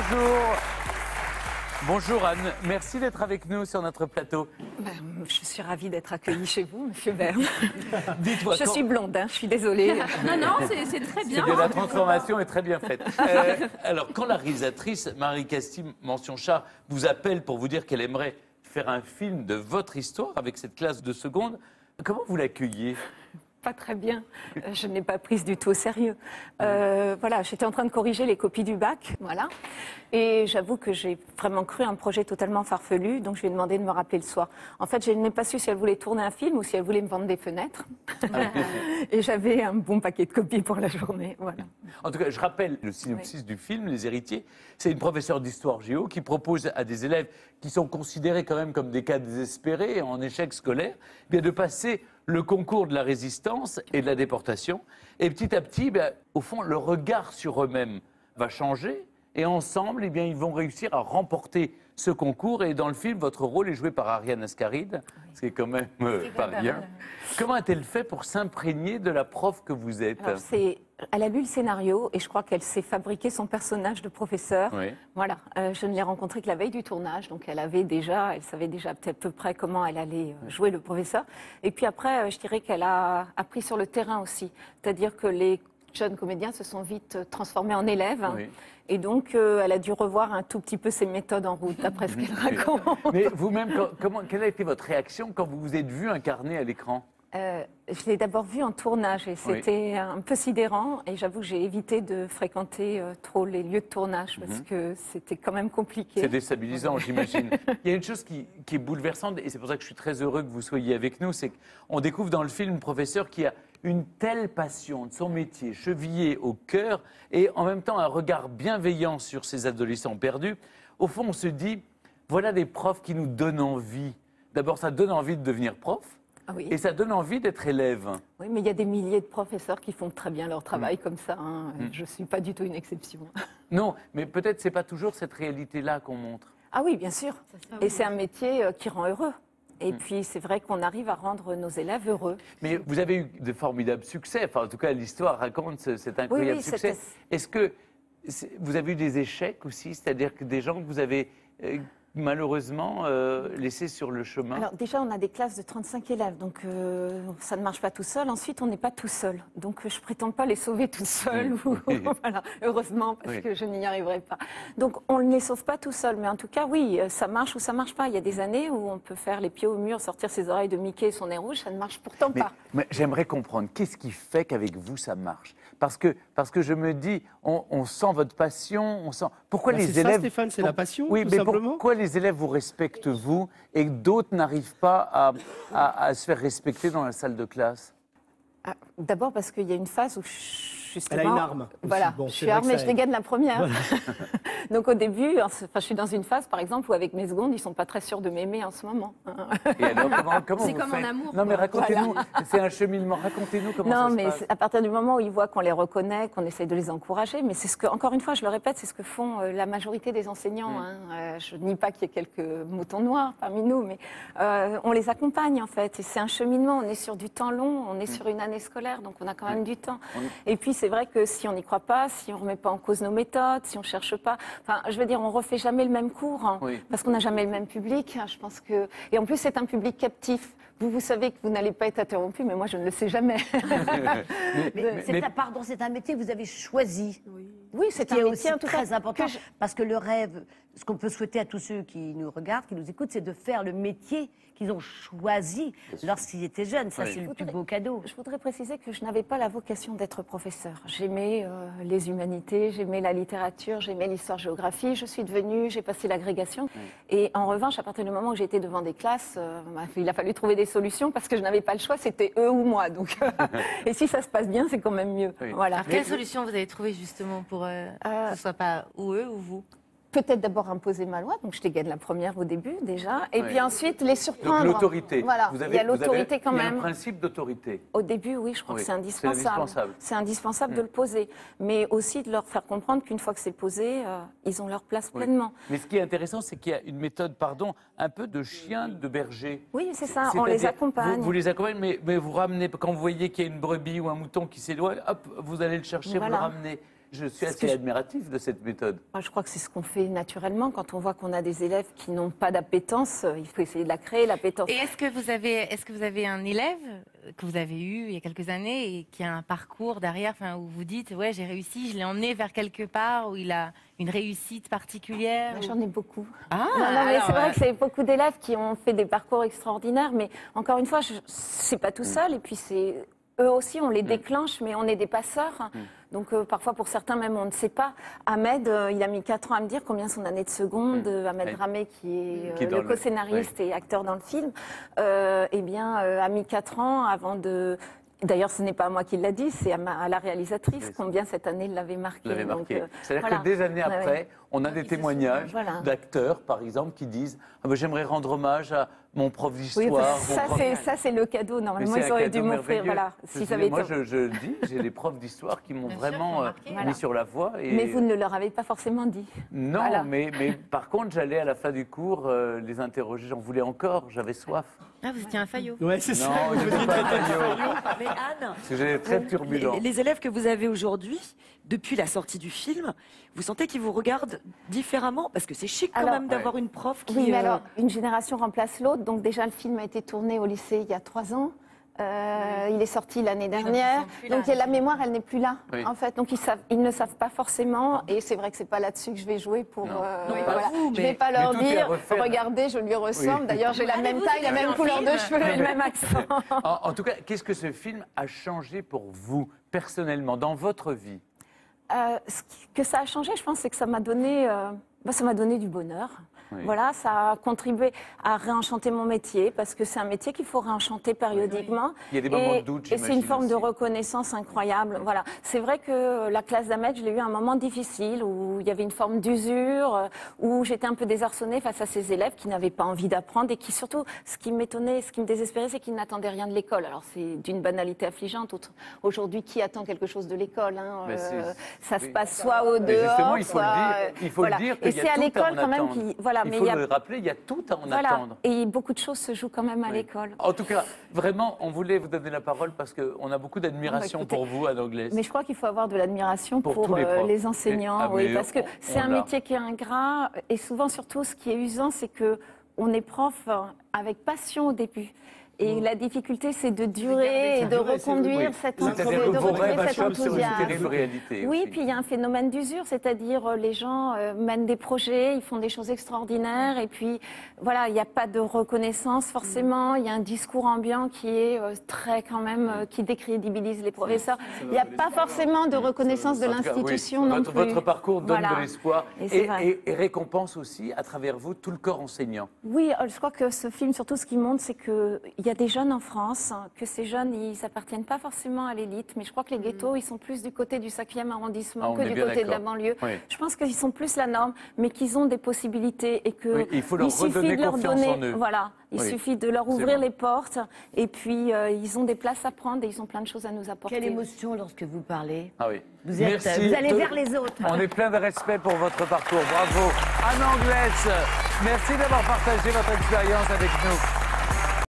Bonjour. Bonjour Anne, merci d'être avec nous sur notre plateau. Je suis ravie d'être accueillie chez vous, Monsieur Bern. Dites-moi, Je suis blonde, hein, je suis désolée. Non, c'est très bien. la transformation est très bien faite. Alors, quand la réalisatrice Marie-Castille Mention-Char vous appelle pour vous dire qu'elle aimerait faire un film de votre histoire avec cette classe de seconde, comment vous l'accueillez ? Pas très bien. Je ne l'ai pas prise du tout au sérieux. Voilà, j'étais en train de corriger les copies du bac, voilà. Et j'avoue que j'ai vraiment cru un projet totalement farfelu, donc je lui ai demandé de me rappeler le soir. En fait, je n'ai pas su si elle voulait tourner un film ou si elle voulait me vendre des fenêtres. Et j'avais un bon paquet de copies pour la journée, voilà. En tout cas, je rappelle le synopsis du film, Les Héritiers. C'est une professeure d'histoire géo qui propose à des élèves qui sont considérés quand même comme des cas désespérés, en échec scolaire, bien de passer le concours de la résistance et de la déportation. Et petit à petit, au fond, le regard sur eux-mêmes va changer. Et ensemble, ils vont réussir à remporter ce concours. Et dans le film, votre rôle est joué par Ariane Ascaride, ce qui est quand même pas rien. Comment a-t-elle fait pour s'imprégner de la prof que vous êtes ? Alors, elle a lu le scénario et je crois qu'elle s'est fabriqué son personnage de professeur. Oui. Voilà, je ne l'ai rencontrée que la veille du tournage, donc elle savait déjà peut-être à peu près comment elle allait jouer le professeur. Et puis après, je dirais qu'elle a appris sur le terrain aussi, c'est-à-dire que les jeunes comédiens se sont vite transformés en élèves. Oui. Et donc, elle a dû revoir un tout petit peu ses méthodes en route, d'après ce qu'elle raconte. Mais vous-même, quelle a été votre réaction quand vous vous êtes vu incarné à l'écran ? Je l'ai d'abord vu en tournage et c'était un peu sidérant. Et j'avoue que j'ai évité de fréquenter trop les lieux de tournage parce que c'était quand même compliqué. C'est déstabilisant, j'imagine. Il y a une chose qui est bouleversante, et c'est pour ça que je suis très heureux que vous soyez avec nous, c'est qu'on découvre dans le film un professeur qui a une telle passion de son métier, chevillé au cœur, et en même temps un regard bienveillant sur ces adolescents perdus. Au fond, on se dit, voilà des profs qui nous donnent envie. D'abord, ça donne envie de devenir prof. Ah oui. Et ça donne envie d'être élève. Oui, mais il y a des milliers de professeurs qui font très bien leur travail comme ça. Hein. Je ne suis pas du tout une exception. Non, mais peut-être c'est pas toujours cette réalité-là qu'on montre. Ah oui, bien sûr. Et c'est un métier qui rend heureux. Et puis, c'est vrai qu'on arrive à rendre nos élèves heureux. Mais vous avez eu de formidables succès. Enfin, en tout cas, l'histoire raconte cet incroyable succès. Est-ce que vous avez eu des échecs aussi ? C'est-à-dire que des gens que vous avez malheureusement laissés sur le chemin ? Alors déjà, on a des classes de 35 élèves, donc ça ne marche pas tout seul. Ensuite, on n'est pas tout seul. Donc, je ne prétends pas les sauver tout seul, voilà, heureusement, parce que je n'y arriverai pas. Donc, on ne les sauve pas tout seul. Mais en tout cas, oui, ça marche ou ça ne marche pas. Il y a des années où on peut faire les pieds au mur, sortir ses oreilles de Mickey et son nez rouge, ça ne marche pourtant pas. Mais j'aimerais comprendre, qu'est-ce qui fait qu'avec vous, ça marche ? Parce que je me dis, on sent votre passion, on sent... Pourquoi les élèves... Ça, Stéphane, c'est la passion, oui, tout mais simplement. Pourquoi les élèves vous respectent, vous, et que d'autres n'arrivent pas à se faire respecter dans la salle de classe ? D'abord parce qu'il y a une phase où justement... Elle a une arme aussi. Voilà, bon, je suis armée, je dégaine la première. Voilà. Donc au début, je suis dans une phase, par exemple, où avec mes secondes, ils ne sont pas très sûrs de m'aimer en ce moment. Et alors, comment c'est vous comme faites ? en amour. Non, mais racontez-nous, c'est un cheminement, racontez-nous comment ça se passe. Non, mais à partir du moment où ils voient qu'on les reconnaît, qu'on essaye de les encourager, mais c'est ce que, encore une fois, je le répète, c'est ce que font la majorité des enseignants. Je ne nie pas qu'il y ait quelques moutons noirs parmi nous, mais on les accompagne en fait. Et c'est un cheminement, on est sur du temps long, on est sur une année scolaire, donc on a quand même du temps. Et puis c'est vrai que si on n'y croit pas, si on ne remet pas en cause nos méthodes, si on ne cherche pas, enfin, je veux dire, on refait jamais le même cours, parce qu'on n'a jamais le même public. Je pense que... Et en plus, c'est un public captif. Vous savez que vous n'allez pas être interrompu, mais moi, je ne le sais jamais. Pardon, c'est un métier que vous avez choisi. Oui, c'est un métier en tout cas très important, parce que le rêve, ce qu'on peut souhaiter à tous ceux qui nous regardent, qui nous écoutent, c'est de faire le métier qu'ils ont choisi lorsqu'ils étaient jeunes. Ça, c'est le plus beau cadeau. Je voudrais préciser que je n'avais pas la vocation d'être professeur. J'aimais les humanités, j'aimais la littérature, j'aimais l'histoire-géographie. J'ai passé l'agrégation. Et en revanche, à partir du moment où j'étais devant des classes, il a fallu trouver des solutions parce que je n'avais pas le choix, c'était eux ou moi. Donc, et si ça se passe bien, c'est quand même mieux. Voilà. Alors, quelle solution vous avez trouvée justement pour que ce soit pas ou eux ou vous ? Peut-être d'abord imposer ma loi, donc je dégaine la première au début déjà, et puis ensuite les surprendre. Donc l'autorité. Voilà, il y a l'autorité quand même. Il y a un principe d'autorité. Au début, oui, je crois que c'est indispensable. C'est indispensable de le poser, mais aussi de leur faire comprendre qu'une fois que c'est posé, ils ont leur place pleinement. Mais ce qui est intéressant, c'est qu'il y a une méthode, un peu de chien de berger. Oui, c'est ça, on les accompagne. Vous les accompagnez, mais vous ramenez, quand vous voyez qu'il y a une brebis ou un mouton qui s'éloigne, hop, vous allez le chercher, vous le ramenez. Je suis assez admiratif de cette méthode. Je crois que c'est ce qu'on fait naturellement. Quand on voit qu'on a des élèves qui n'ont pas d'appétence, il faut essayer de la créer, l'appétence. Et est-ce que vous avez un élève que vous avez eu il y a quelques années et qui a un parcours derrière, où vous dites, ouais, j'ai réussi, je l'ai emmené vers quelque part, où il a une réussite particulière? J'en ai beaucoup. Ah, non, mais c'est vrai que c'est beaucoup d'élèves qui ont fait des parcours extraordinaires, mais encore une fois, c'est pas tout seul, et puis c'est eux aussi, on les déclenche, mais on est des passeurs. Donc parfois, pour certains, même, on ne sait pas. Ahmed, il a mis 4 ans à me dire combien son année de seconde. Ahmed Ramé, qui est le co-scénariste et acteur dans le film, a mis 4 ans avant de... D'ailleurs, ce n'est pas à moi qui l'a dit, c'est à la réalisatrice, combien cette année l'avait marqué. C'est-à-dire que des années après, on a des témoignages d'acteurs, par exemple, qui disent j'aimerais rendre hommage à mon prof d'histoire. Oui, ça, c'est le cadeau. Normalement, ils auraient dû m'offrir. Voilà, moi, je dis, j'ai des profs d'histoire qui m'ont vraiment mis sur la voie. Mais vous ne leur avez pas forcément dit. Non, mais par contre, j'allais à la fin du cours les interroger. J'en voulais encore, j'avais soif. Ah, vous étiez un faillot. Ouais, c'est ça. Non, je n'étais pas un faillot. Mais Anne, parce que j'étais très turbulent. Les élèves que vous avez aujourd'hui, depuis la sortie du film, vous sentez qu'ils vous regardent différemment? Parce que c'est chic quand même d'avoir une prof qui... Oui, mais alors, une génération remplace l'autre. Donc déjà, le film a été tourné au lycée il y a 3 ans. Il est sorti l'année dernière. Donc la mémoire, elle n'est plus là, en fait. Donc ils ne savent pas forcément. Et c'est vrai que c'est pas là-dessus que je vais jouer pour... Je vais pas leur dire, regardez, je lui ressemble. D'ailleurs, j'ai la même taille, la même couleur de cheveux et le même accent. En tout cas, qu'est-ce que ce film a changé pour vous, personnellement, dans votre vie? Ce que ça a changé, je pense, c'est que ça m'a donné du bonheur. Voilà, ça a contribué à réenchanter mon métier, parce que c'est un métier qu'il faut réenchanter périodiquement. Il y a des moments de doute, et c'est une forme de reconnaissance incroyable. Voilà. C'est vrai que la classe d'Ahmed, je l'ai eu à un moment difficile, où il y avait une forme d'usure, où j'étais un peu désarçonnée face à ces élèves qui n'avaient pas envie d'apprendre et qui, surtout, ce qui m'étonnait, ce qui me désespérait, c'est qu'ils n'attendaient rien de l'école. Alors c'est d'une banalité affligeante. Aujourd'hui, qui attend quelque chose de l'école, ça se passe soit au dehors, il faut le dire, et c'est à l'école quand même qui... Il faut le rappeler, il y a tout à en attendre. Et beaucoup de choses se jouent quand même à l'école. En tout cas, vraiment, on voulait vous donner la parole parce qu'on a beaucoup d'admiration pour vous, Anne Anglès. Mais je crois qu'il faut avoir de l'admiration pour les enseignants, parce que c'est un métier qui est ingrat. Et souvent, surtout, ce qui est usant, c'est qu'on est prof avec passion au début. Et la difficulté, c'est de durer et de reconduire cet enthousiasme. Oui, puis il y a un phénomène d'usure, c'est-à-dire les gens mènent des projets, ils font des choses extraordinaires, et puis voilà, il n'y a pas de reconnaissance forcément. Il y a un discours ambiant qui est très quand même, qui décrédibilise les professeurs. Il n'y a pas forcément de reconnaissance de l'institution non plus. Votre parcours donne de l'espoir et récompense aussi à travers vous tout le corps enseignant. Oui, je crois que ce film, surtout ce qui montre, c'est que il y a des jeunes en France, que ces jeunes, ils n'appartiennent pas forcément à l'élite, mais je crois que les ghettos, ils sont plus du côté du 5e arrondissement que du côté de la banlieue. Je pense qu'ils sont plus la norme, mais qu'ils ont des possibilités et que il faut leur redonner confiance en eux. Voilà, il suffit de leur ouvrir les portes et puis ils ont des places à prendre et ils ont plein de choses à nous apporter. Quelle émotion lorsque vous parlez. Ah oui. Vous allez vers les autres. On est plein de respect pour votre parcours. Bravo. Anne Anglès, merci d'avoir partagé votre expérience avec nous.